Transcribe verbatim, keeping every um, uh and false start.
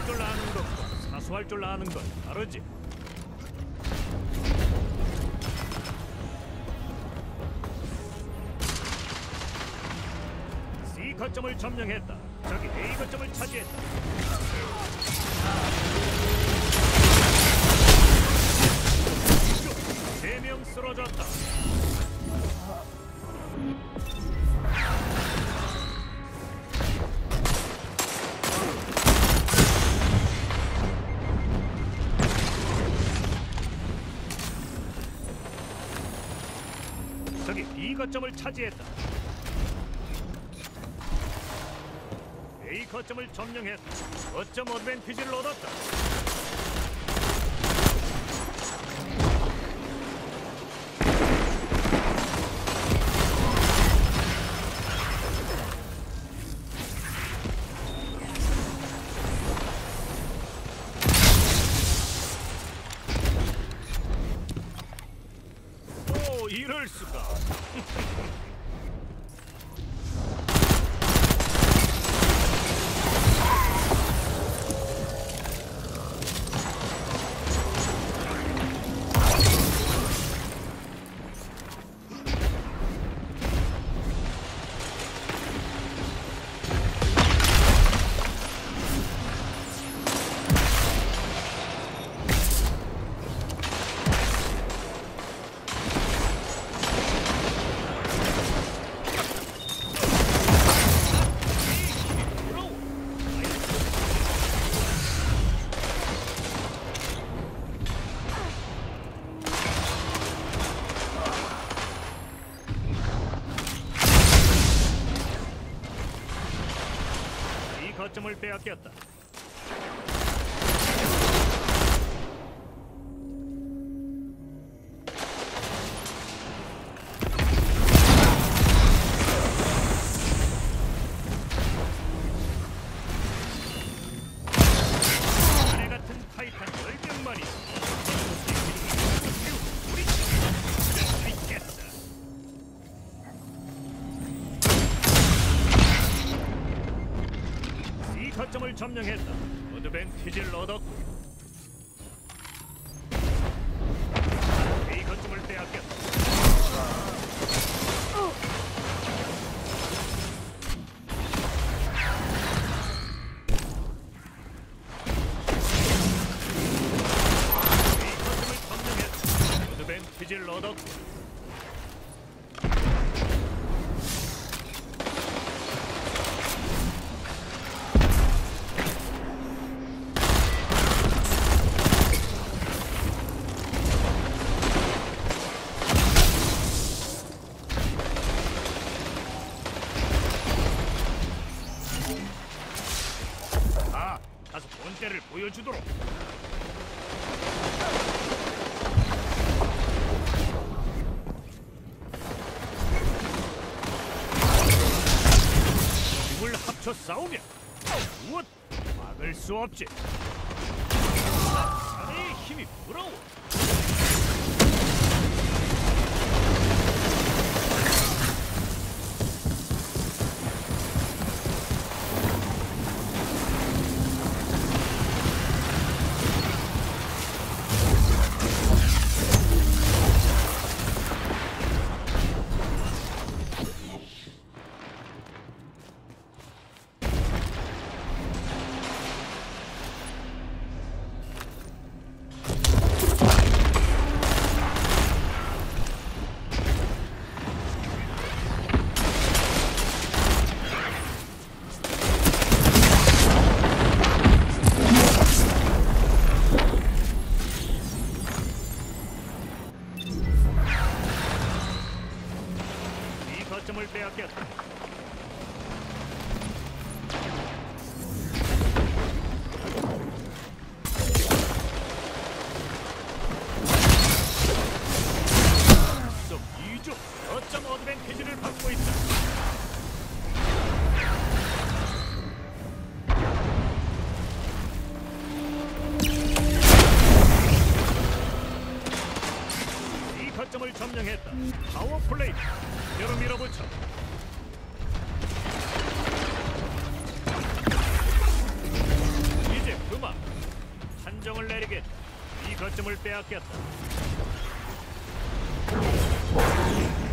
줄 아는 것과 사수할 줄 아는 건 다르지. C 거점을 점령했다. 저기 A 거점을 차지했다. 세 명 쓰러졌다. 저기 B 거점을 차지했다. A 거점을 점령했다. 거점 어드밴티지를 얻었다. 오, 이럴 수가. 거점을 빼앗겼다. 아내 같은 타이탄 열병 마리. 우리 수 있겠다. C 거점을 점령했다. 어드밴티지를 얻었고 A 거점을 빼앗겼다. A 거점을 점령했다. 어드밴티지를 얻었고 가서 본때를 보여주도록. 힘을 합쳐 싸우면 무엇 막을 수 없지. 사내의 힘이 부러워. 거점을 빼앗겼다. 속 이 주 거점 어드밴티지를 받고 있다. 이 거점을 점령했다. 파워 플레이. 여러 밀어붙여. 이제 그만. 되겠다. 이 거점을 빼앗겼다.